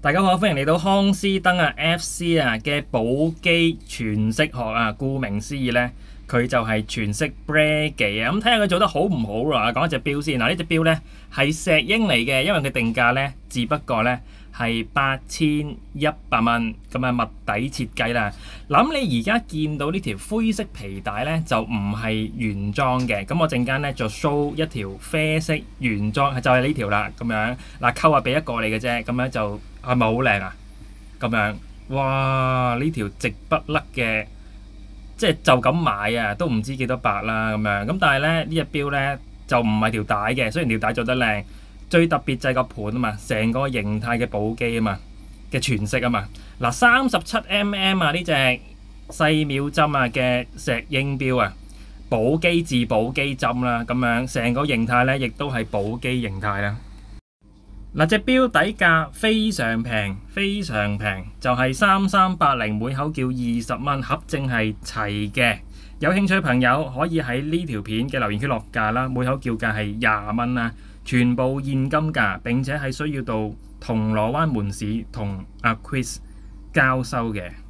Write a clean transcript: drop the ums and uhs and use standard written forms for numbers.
大家好，歡迎嚟到康斯登FC 嘅寶基全息學顧名思義呢，佢就係全息 Breguet 咁睇下佢做得好唔好啦。講一隻錶先，呢隻錶呢係石英嚟嘅，因為佢定價呢只不過呢係8100蚊，咁物底設計啦。諗你而家見到呢條灰色皮帶呢，就唔係原裝嘅，咁我陣間呢就 show 一條啡色原裝，就係呢條啦，咁樣扣俾一個你嘅啫，咁樣就係咪好靚啊？咁樣，哇！呢條直不甩嘅，即係就咁買都唔知幾多百啦咁樣。咁但係咧呢隻錶咧就唔係條帶嘅，雖然條帶做得靚，最特別就係個盤啊嘛，成個形態嘅寶基啊嘛嘅全息啊嘛。37mm呢隻細秒針嘅石英錶寶基至寶基針啦，咁樣成個形態咧亦都係寶基形態啦。隻錶底價非常平，非常平，就係3380，每口叫20蚊，盒正係齊嘅。有興趣嘅朋友可以喺呢條片嘅留言區落價啦，每口叫價係20蚊啦，全部現金價，並且係需要到銅鑼灣門市同阿 Chris 交收嘅。